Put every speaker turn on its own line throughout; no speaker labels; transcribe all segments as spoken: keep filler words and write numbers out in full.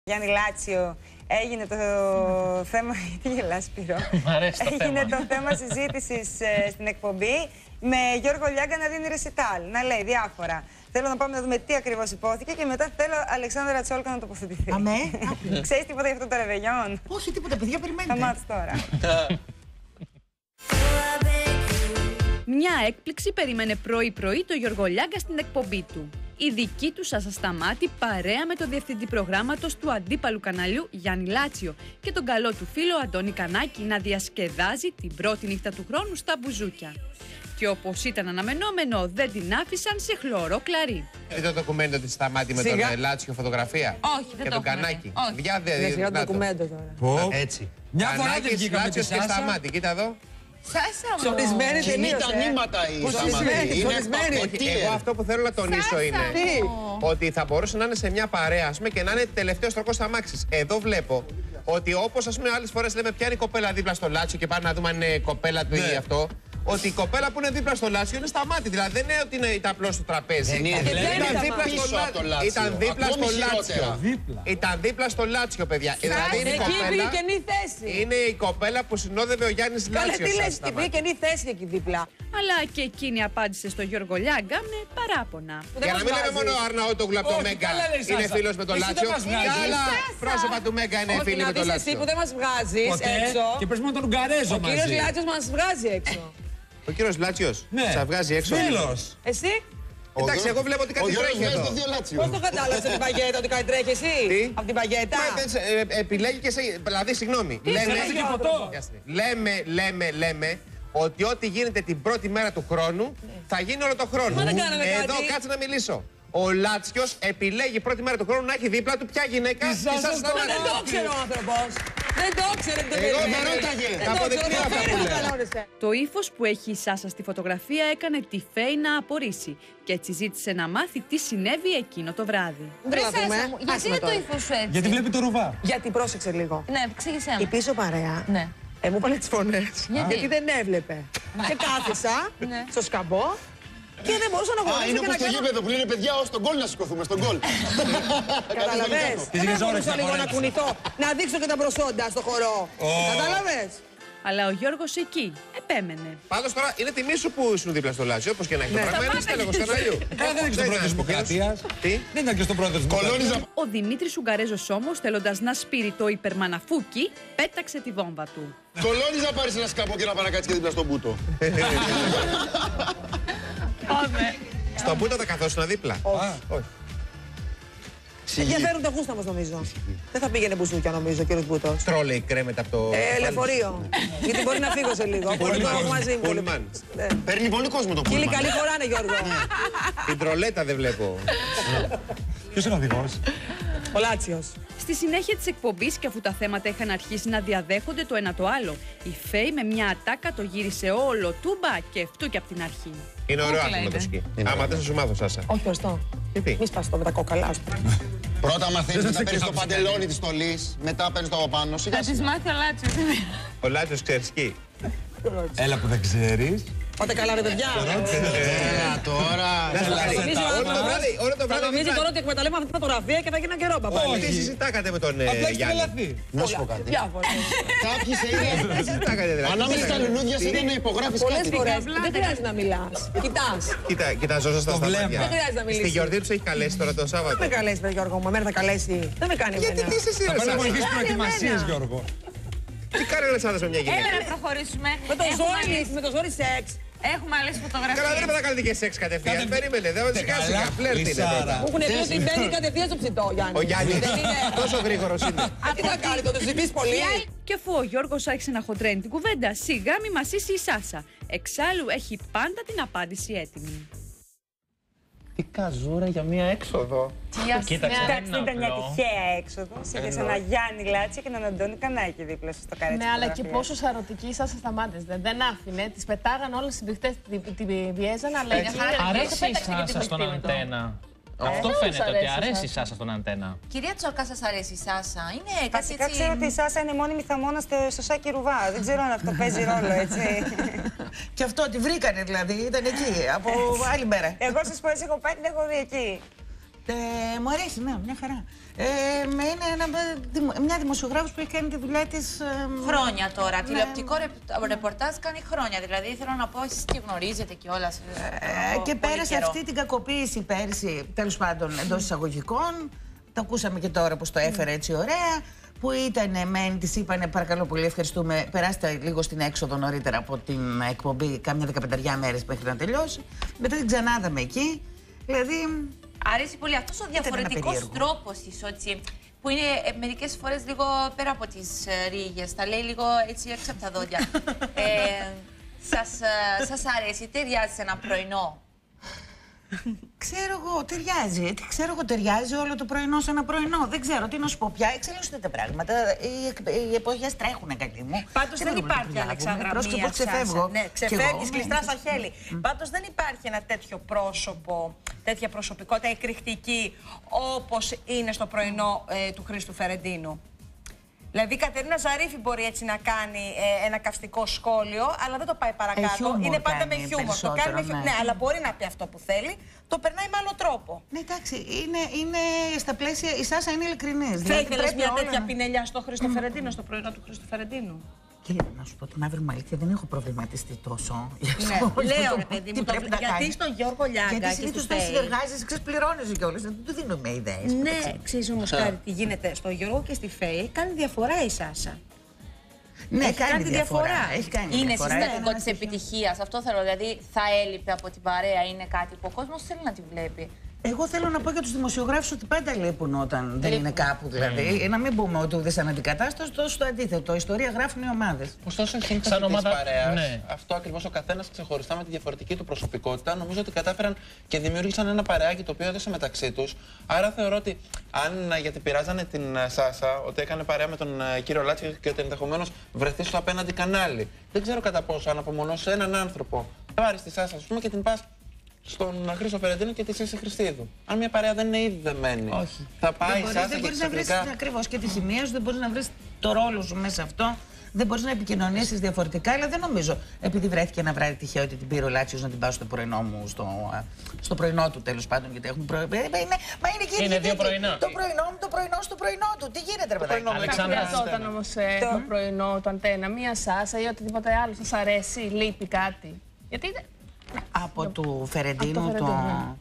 Γιάννη Λάτσιο έγινε το θέμα. Τι γελάς, Σπύρο?
Μ' αρέσει το
έγινε
θέμα.
το θέμα συζήτησης ε, στην εκπομπή με Γιώργο Λιάγκα να δίνει ρεσιτάλ, να λέει διάφορα. Θέλω να πάμε να δούμε τι ακριβώς υπόθηκε και μετά θέλω Αλεξάνδρα Τσόλκα να τοποθετηθεί.
Αμέ.
Ξέρεις τίποτα για αυτό το ρεβεγιόν?
Όχι, τίποτα, παιδιά, περιμένετε.
Θα μάθεις τώρα.
Μια έκπληξη περίμενε πρωί-πρωί το Γιώργο Λιάγκα στην εκπομπή του. Η δική του Σάσα Σταμάτη παρέα με τον διευθυντή προγράμματος του αντίπαλου καναλιού Γιάννη Λάτσιο και τον καλό του φίλο Αντώνη Κανάκη να διασκεδάζει την πρώτη νύχτα του χρόνου στα μπουζούκια. Και όπως ήταν αναμενόμενο, δεν την άφησαν σε χλωρό κλαρί.
Είναι το ντοκουμέντο της Σταμάτη με τον Λάτσιο φωτογραφία?
Όχι, δεν
και
το
τον Κανάκη.
Όχι.
Είναι ντοκουμέντο τώρα.
Έτσι.
Μια φορά δεν
Κανάκης,
βγήκαμε
Λάτσιος
τη
και
Σάσα.
Σταμάτη. Κοίτα εδώ.
Σάσα μου.
Ψωνισμένη
Κινεί τα
τελείωσε.
νήματα η
Ψωνισμένη, ψωνισμένη.
Εγώ αυτό που θέλω να τονίσω είναι ότι θα μπορούσε να είναι σε μια παρέα, ας πούμε, και να είναι τελευταίος τροχός αμάξης. Εδώ βλέπω ότι όπως, ας πούμε, άλλες φορές λέμε ποια είναι η κοπέλα δίπλα στο Λάτσιο και πάμε να δούμε αν είναι κοπέλα του ή αυτό. Ότι η κοπέλα που είναι δίπλα στο Λάτσιο είναι Σταμάτη. Δηλαδή δεν είναι ότι είναι ήταν απλώς στο τραπέζι.
Δεν είναι,
Ήταν
ήταν
δίπλα
πίσω
στο
από το Λάτσιο.
Ήταν δίπλα
Ακόμη
στο Λάτσιο.
χειρότερα.
Ήταν δίπλα στο Λάτσιο, παιδιά. Δηλαδή είναι η
Εκεί πήγε
κοπέλα.
καινή θέση.
Είναι η κοπέλα που συνόδευε ο Γιάννης
Καλέ,
Λάτσιος.
τι
σαν
λες, και
Σταμάτη.
πήγε καινή θέση εκεί δίπλα.
Αλλά και εκείνη απάντησε στο Γιώργο Λιάγκα με παράπονα.
Για να μην λέμε μόνο ο Αρναούτογλου από το
Όχι,
Μέγκα
καλά λέει η
είναι
Σάσα.
φίλος με τον
Εσύ δεν
Λάτσιο.
μας
Και
βγάζεις.
άλλα πρόσωπα του Μέγκα είναι
Όχι,
φίλοι
να
με τον
δεις εσύ
Λάτσιο.
που δεν μας βγάζεις
Ποτέ.
έξω.
Και πες με τον Ουγγαρέζο
Ο κύριος
μαζί.
Λάτσιος μας βγάζει έξω.
Ο κύριος Λάτσιος
Ναι.
σας βγάζει έξω.
Φίλος.
Εσύ,
Εντάξει, εγώ βλέπω ότι
Ο
κάτι
Γιώργος
τρέχει
βγάζει
εδώ.
το δύο Λάτσιο.
πώς το κατάλαβες από την παγέτα ότι κάτι τρέχει εσύ?
Τι?
Από την παγέτα.
Μα, ε, ε, Επιλέγει και σε. Δηλαδή, συγγνώμη. Λέμε,
Θέλεις και ποτό.
λέμε, λέμε, λέμε ότι ό,τι γίνεται την πρώτη μέρα του χρόνου θα γίνει όλο το χρόνο.
Μα δεν κάναμε
Εδώ
κάτι.
κάτσε να μιλήσω. Ο Λάτσιος επιλέγει πρώτη μέρα του χρόνου να έχει δίπλα του ποια γυναίκα
Τη
τη
Σάσα
Σάσα
Σταμάτη.
Δεν το
Σταμάτη.
ήξερε ο άνθρωπος. Δεν το ήξερε, δεν το
Εγώ
περίμενε.
δεν ρώταγε.
Δεν
Θα
το
αποδεικτεί
ήξερε,
αυτά
δεν
που
το
λέω.
κανόνισε.
Το ύφος που έχει η Σάσα στη φωτογραφία έκανε τη Φέη να απορρίσει και έτσι ζήτησε να μάθει τι συνέβη εκείνο το βράδυ.
Δεν
Βρε
la πούμε.
Σάσα μου, γιατί
Άσε με
είναι το
τώρα.
ύφος σου έτσι?
Γιατί βλέπει το ρουβά.
Γιατί πρόσεξε λίγο.
Ναι, εξήγησέ
Η
μου.
πίσω παρέα
Ναι.
ε, μου είπανε τις φωνές.
Γιατί?
Γιατί δεν έβλεπε. Και κάθισα
Ναι.
στο σκαμπό και δεν μπορούσα να
Α,
χωρίσω
είναι
και
όπως
να
στο
κάνω.
γήπεδο που λένε παιδιά, ως τον γκολ να σηκωθούμε, στον γκολ.
Καταλαβες.
Τις
Δεν
ριζόρες
μπορούσα
να
λίγο να
χορέψω.
κουνηθώ, να δείξω και τα προσόντα στο χορό. Κατάλαβες.
Αλλά ο Γιώργος εκεί επέμενε.
Πάντως τώρα είναι τιμή σου που ήσουν δίπλα στο Λάτσιο, όπως και να έχει το
Ναι.
πράγμα. Είναι τέλος καναλιού.
Καλά, δεν είναι και στο πρόεδρο της Δημοκρατίας.
Τι?
Δεν ήταν και στο πρόεδρο της
Κολόνιζα.
Ο Δημήτρης Ουγγαρέζος όμως, θέλοντας να σπείρει το υπερμαναφούκι, πέταξε τη βόμβα του.
Κολόνιζα να πάρεις ένα σκαπό και να παρακάτσεις και δίπλα στον μπούτο.
Στον Πούτα τα καθόσουνα δίπλα. Όχι.
Ενδιαφέρουν τα γούστα μας νομίζω. Δεν θα πήγαινε μπουζούκια νομίζω ο κύριος Μπούτος.
Τρόλεϊ κρέμεται από το.
Ε, λεωφορείο. Γιατί μπορεί να φύγω σε λίγο. Μπορεί να έχω μαζί μου.
Πούλμαν.
Ναι.
Παίρνει πολύ κόσμο το
Κύριε,
πούλμαν.
καλή χωράνε Γιώργο.
Την τρολέτα δεν βλέπω.
Ποιος είναι ο οδηγός?
Ο Λάτσιος.
Στη συνέχεια της εκπομπής και αφού τα θέματα είχαν αρχίσει να διαδέχονται το ένα το άλλο, η Φέη με μια ατάκα το γύρισε όλο τούμπα και αυτού και από την αρχή.
Είναι ωραίο άθλημα το σκι. Άμα δεν θα σου μάθω, Σάσα.
Όχι, ευχαριστώ.
Τι?
Μη σπάς το με τα κόκαλα. ας πούμε.
Πρώτα μαθαίνεις, μετά
σε
παίρνεις το
κοιτάξω.
παντελόνι της στολής, μετά παίρνεις το από πάνω. Σιγά
Θα της
σιγά.
μάθει ο Λάτσιος.
Ο Λάτσιος ξέρει σκι.
Έλα που δεν ξέρεις.
Πάτε καλά ρε παιδιά.
Έλα τώρα.
Νομίζει ο
Όλο το
άνθρωπος.
βράδυ, όλο το
Θα
βράδυ.
νομίζει τώρα ότι εκμεταλλεύουμε αυτή τη φωτογραφία και θα γίνει ένα καιρό παπάλι.
Τι συζητάγατε με τον ε,
Απλά έχεις
Γιάννη?
τρελαθεί.
Να σου πω κάτι.
Διάφορα.
Κάποιοι σε είδαν.
Τι συζητάγατε δηλαδή?
Ανάμεσα στα λουλούδια σε είδαν να υπογράφεις
Πολλές
κάτι.
φορές δεν χρειάζεται να μιλάς. Κοιτάς.
Κοίτα, κοιταζόσασταν
Το
στα
βλέμμα.
μάτια.
Δεν χρειάζεται να
Στη
μιλήσεις.
γιορτή τους έχει καλέσει τώρα τον
Δεν
Σάββατο.
με καλέσει, παιδί Γιώργο μου. Εμένα θα καλέσει. Δεν με κάνει
Γιατί
εμένα.
τι είσαι εσύ,
Θα
ρε
πάνε να
Σάσα?
βοηθήσεις προετοιμασίες,
εμένα.
Γιώργο.
Τι κάνει ο Αλεξάνδρας με μια
Έλα
γυναίκα?
να προχωρήσουμε.
Με το
Έχουμε
ζόρι,
άλλες-
με το ζόρι σεξ.
Έχουμε άλλες
Καλά, δεν
φωτογραφίες.
έπρεπε να κάνετε και σεξ κατευθείαν.
Κάντε-
Περίμενε, δεν
Καλά,
σιγά σιγά. Φλερτ είναι
Λυσάρα.
πρώτα.
Μου έχουν πει ότι μπαίνει κατευθείαν στο ψητό, Γιάννη.
Ο Γιάννης
Δεν είναι.
τόσο γρήγορος είναι.
Α, τι θα κάνει, το ζητείς πολύ.
Και αφού ο Γιώργος άρχισε να χοντρένει την κουβέντα, σιγά μη μασίσει η Σάσα. Εξάλλου έχει πάντα την απάντηση έτοιμη.
Τι καζούρα για μία έξοδο.
Κοίταξε, δεν
Εντάξει,
είναι
ήταν μια
απλό.
τυχαία έξοδο. Είχε ένα Γιάννη Λάτσιο και έναν Αντώνη Κανάκη δίπλα σου στο καρέτσι.
Ναι, αλλά και
φωτογραφίας.
πόσο σαρωτική σας σταμάτησε. Δεν άφηνε, τις πετάγαν όλες τις μπιχτές, την πιέζαν, αλλά
Έτσι.
εκεί
Αρέσει η
πέταξε και την
Σάσα στον
μπιχτή με το.
αντένα. Αυτό
όλους
φαίνεται ότι
αρέσει η
αρέσει η
Σάσα.
Σάσα στον αντένα.
Κυρία Τσόλκα, σας αρέσει η Σάσα? Είναι κάτι
Βασικά ξέρω ότι η
έτσι...
Σάσα είναι μόνιμη θαμώνα στο, στο Σάκη Ρουβά. Δεν ξέρω αν αυτό παίζει ρόλο, έτσι.
Και αυτό τη βρήκανε δηλαδή, ήταν εκεί, από άλλη μέρα.
Εγώ σας πω, εσύ έχω πάει, την έχω δει εκεί.
Ε, μου αρέσει, ναι, μια χαρά. Ε, με είναι ένα, μια δημοσιογράφος που έχει κάνει τη δουλειά της... Ε,
Χρόνια τώρα.
Ναι.
Τηλεοπτικό ρεπ- ρεπορτάζ κάνει χρόνια. Δηλαδή θέλω να πω, εσείς και γνωρίζετε κιόλας.
Ε, και πέρασε αυτή την κακοποίηση πέρσι, τέλος πάντων, εντός εισαγωγικών. Το ακούσαμε και τώρα που το έφερε έτσι ωραία. Που ήταν μεν, της είπανε παρακαλώ πολύ, ευχαριστούμε. Περάστε λίγο στην έξοδο νωρίτερα από την εκπομπή, κάμια δεκαπενταριά μέρες μέχρι να τελειώσει. Μετά την ξανάδαμε εκεί. Δηλαδή.
Αρέσει πολύ αυτός ο διαφορετικός τρόπος της, ότι, που είναι ε, μερικές φορές λίγο πέρα από τις ε, ρίγες. Τα λέει λίγο έτσι έξω από τα δόντια. ε, σας, ε, σας αρέσει, ταιριάζει σε ένα πρωινό?
Ξέρω εγώ, ταιριάζει. Τι ξέρω εγώ, ταιριάζει όλο το πρωινό σε ένα πρωινό. Δεν ξέρω τι να σου πω πια. Εξελίσσονται τα πράγματα. Οι, οι εποχές τρέχουν, καλή μου.
Πάντως δεν υπάρχει, Αλεξάνδρα, μία
ξεφεύγω.
Ναι, ξεφεύγεις κλειστά στα χέλη. Mm. Πάντως δεν υπάρχει ένα τέτοιο πρόσωπο, τέτοια προσωπικότητα εκρηκτική όπως είναι στο πρωινό ε, του Χρήστου Φερεντίνου. Δηλαδή η Κατερίνα Ζαρίφη μπορεί έτσι να κάνει ε, ένα καυστικό σχόλιο, αλλά δεν το πάει παρακάτω. Είναι πάντα με χιούμορ. Το κάνει με χιούμορ. Ναι. ναι, αλλά μπορεί να πει αυτό που θέλει, το περνάει με άλλο τρόπο.
Ναι, εντάξει, είναι, είναι στα πλαίσια. Η Σάσα είναι ειλικρινής.
Θα ήθελες μια τέτοια
να...
πινελιά στο Χρήστο Φερεντίνο, στο πρωινό του Χρήστου Φερεντίνου?
Και να σου πω την μαύρη μου αλήθεια, δεν έχω προβληματιστεί τόσο.
Ναι, λέω ρε παιδί μου, το... γιατί στον Γιώργο Λιάγκα.
Γιατί συνήθως όταν συνεργάζεσαι, ξέρεις, πληρώνεσαι κιόλας. Δεν του δίνουμε ιδέες.
Ναι, ξέρεις όμως κάτι τι γίνεται. Στον Γιώργο και στη Φέη κάνει διαφορά η Σάσα.
Ναι,
έχει
κάνει
κάνει
διαφορά.
διαφορά.
Έχει κάνει
Είναι
διαφορά.
συστατικό της επιτυχίας. Αυτό θέλω. Δηλαδή θα έλειπε από την παρέα, είναι κάτι που ο κόσμος θέλει να τη βλέπει.
Εγώ θέλω να πω για τους δημοσιογράφους ότι πάντα λείπουν όταν δεν είναι κάπου. Δηλαδή, να μην πούμε ότι ουδές αναντικατάσταση, τόσο το αντίθετο. Ιστορία γράφουν οι ομάδες.
Ωστόσο, η σύμπτωση της παρέας, ναι. αυτό ακριβώς ο καθένας ξεχωριστά με τη διαφορετική του προσωπικότητα, νομίζω ότι κατάφεραν και δημιούργησαν ένα παρεάκι το οποίο έδωσε μεταξύ τους. Άρα θεωρώ ότι αν, γιατί πειράζανε την Σάσα, ότι έκανε παρέα με τον κύριο Λάτσιο και ότι ενδεχομένως βρεθεί στο απέναντι κανάλι. Δεν ξέρω κατά πόσο αν απομονώσει έναν άνθρωπο, πάρεις τη Σάσα, ας πούμε, και την πας στον Χρήστο Φερεντίνο και τη Σύση Χριστίδου. Αν μια παρέα δεν είναι ήδη δεμένη,
όχι.
θα πάει
δεν
Σάσα
δεν
και
μπορείς να βρεις
ξαφνικά...
ακριβώς και τη σημεία σου, δεν μπορείς να βρεις το ρόλο σου μέσα σε αυτό. Δεν μπορείς να επικοινωνήσεις διαφορετικά, αλλά δεν νομίζω. Επειδή βρέθηκε ένα βράδυ τυχαίο ότι την πήρε ο Λάτσιος να την πάω στο πρωινό μου, στο, στο πρωινό του τέλος πάντων. Γιατί έχουμε πρωινό. Είναι, μα είναι και
είναι δύο πρωινά.
Το πρωινό μου, το πρωινό στο πρωινό του. Τι γίνεται, ρε παιδάκι.
Θα χρειαζόταν όμως ε, το... το πρωινό, το αντένα, μία Σάσα ή οτιδήποτε άλλο σας αρέσει, λείπει κάτι. Γιατί.
Από του Φερεντίνου
το...
το...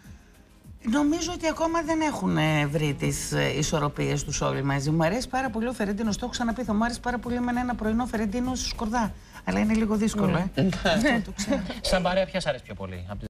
Νομίζω ότι ακόμα δεν έχουν βρει τις ισορροπίες τους όλοι μαζί. Μου αρέσει πάρα πολύ ο Φερεντίνος, το έχω ξαναπεί, θα μου αρέσει πάρα πολύ με ένα πρωινό Φερεντίνο Σκορδά. Αλλά είναι λίγο δύσκολο, ε. Αυτό το ξέρω.
Σαν παρέα ποια σ' αρέσει πιο πολύ?